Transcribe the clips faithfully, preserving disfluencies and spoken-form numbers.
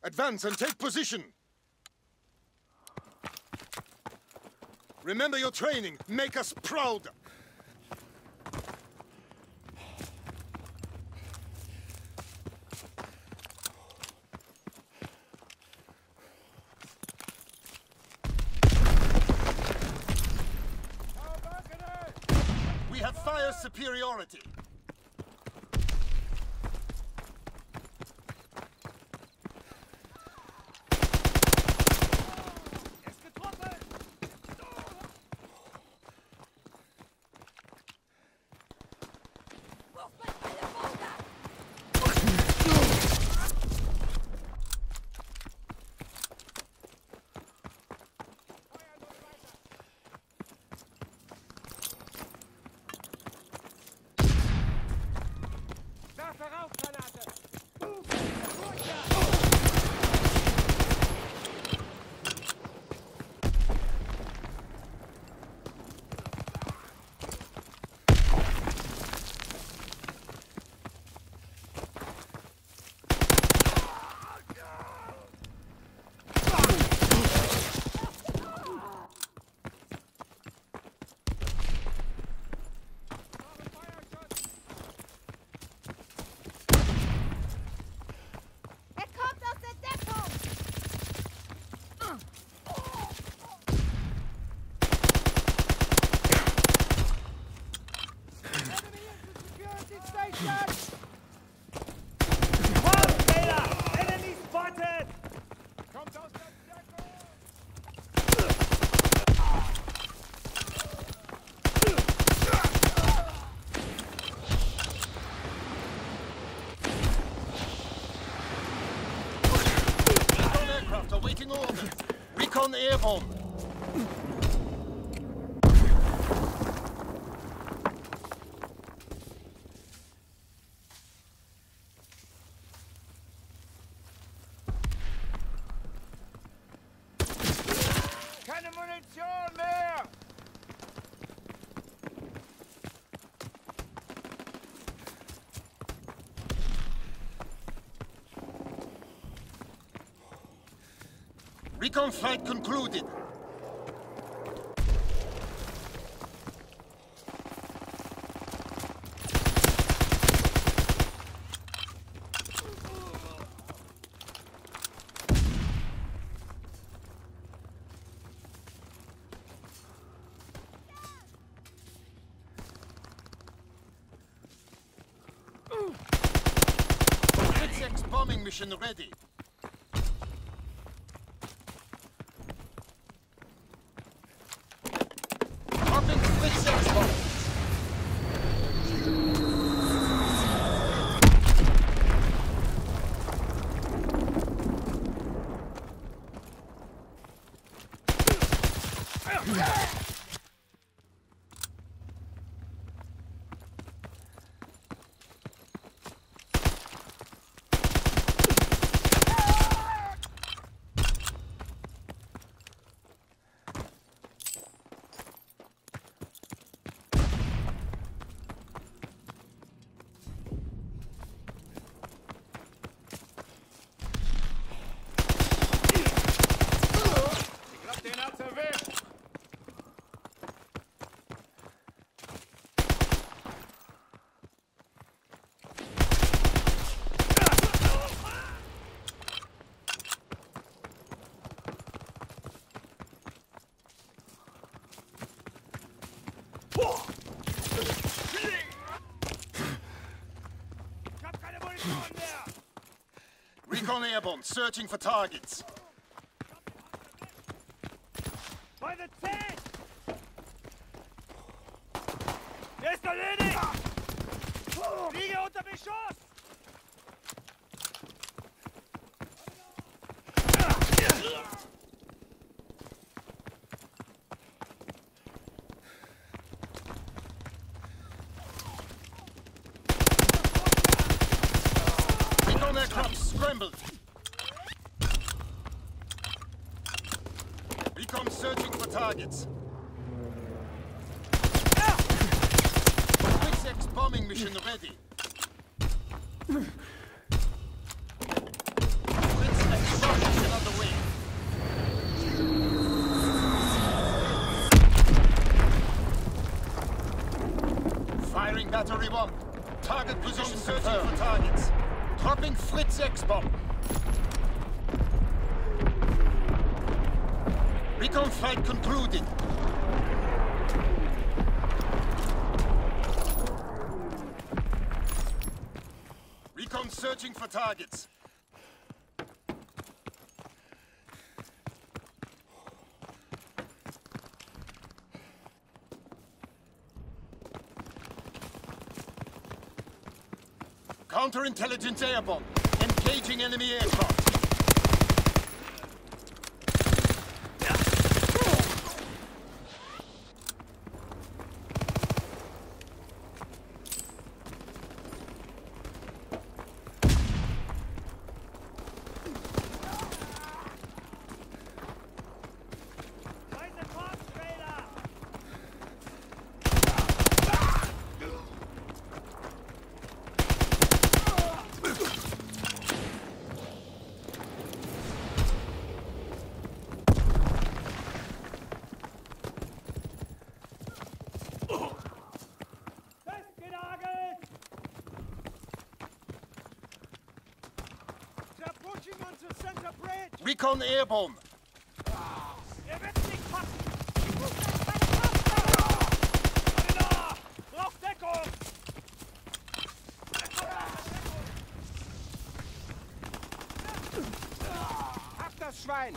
Advance and take position. Remember your training. Make us proud. We have fire superiority. Awaiting orders. Recon airborne. Keine Munition mehr! Recon flight concluded. Blitz-X bombing mission ready. Recon airborne, searching for targets. By the tank! Der ist erledigt! Liege unter Beschuss! Recon aircraft scrambled. Recon searching for targets. Blitz-X bombing mission ready. Blitz-X Battery one. Target position searching for targets. Dropping Fritz X-bomb. Recon flight concluded. Recon searching for targets. Counterintelligence airborne. Engaging enemy aircraft. Recon airborne. Er wird nicht passen! Braucht Deckung! Hab das Schwein!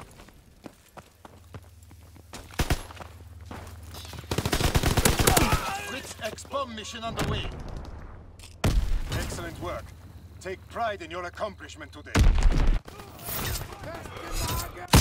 Fritz X-bomb mission underway. Excellent work. Take pride in your accomplishment today. Festgenagelt!